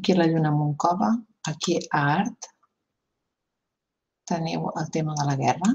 Aquí la lluna Moncova, aquí a Art, teniu el tema de la guerra.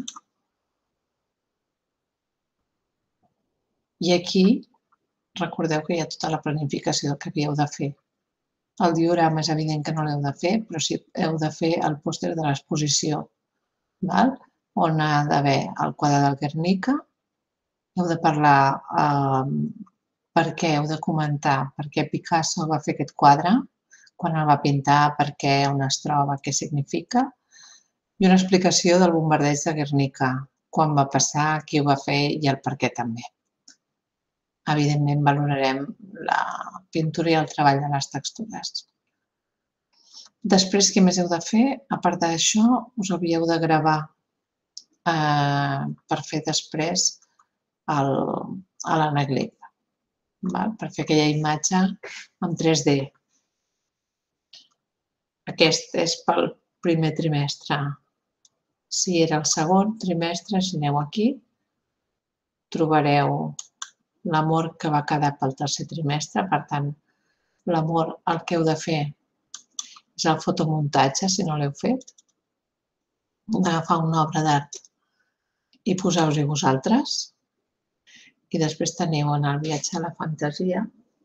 I aquí recordeu que hi ha tota la planificació que havíeu de fer. El diorama és evident que no l'heu de fer, però sí heu de fer el pòster de l'exposició, on ha d'haver el quadre del Guernica. Heu de parlar per què, heu de comentar per què Picasso va fer aquest quadre, quan el va pintar, per què, on es troba, què significa, i una explicació del bombardeig de Guernica, quan va passar, qui ho va fer i el per què també. Evidentment valorarem la pintura i el treball de les textures. Després, què més heu de fer? A part d'això, us havíeu de gravar per fer després l'anaglyph, per fer aquella imatge en 3D. Aquest és pel primer trimestre. Si era el segon trimestre, si aneu aquí, trobareu l'amor que va quedar pel tercer trimestre. Per tant, l'amor, el que heu de fer és el fotomuntatge, si no l'heu fet, d'agafar una obra d'art i posar-vos-hi vosaltres. I després teniu en el viatge a la fantasia,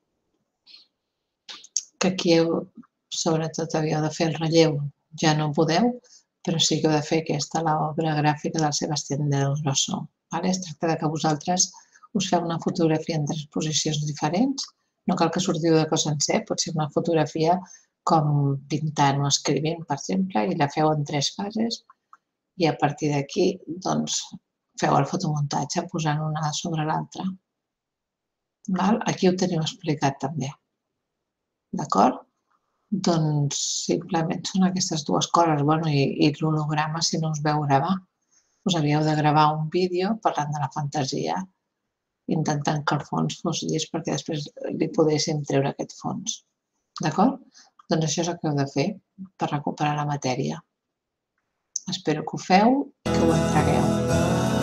que aquí sobretot havíeu de fer el relleu, ja no podeu, però sí que heu de fer aquesta, l'obra gràfica del Sebastián del Grosso. Es tracta que vosaltres us feu una fotografia en 3 posicions diferents, no cal que sortiu de cos sencer, pot ser una fotografia com pintant o escrivint, per exemple, i la feu en 3 fases i a partir d'aquí feu el fotomuntatge posant una sobre l'altra. Aquí ho teniu explicat també. D'acord? Doncs simplement són aquestes dues coses. I l'holograma, si no us veu gravar. Us havíeu de gravar un vídeo parlant de la fantasia, intentant que el fons fos llis perquè després li poguéssim treure aquest fons. D'acord? Doncs això és el que heu de fer per recuperar la matèria. Espero que ho feu i que ho entregueu.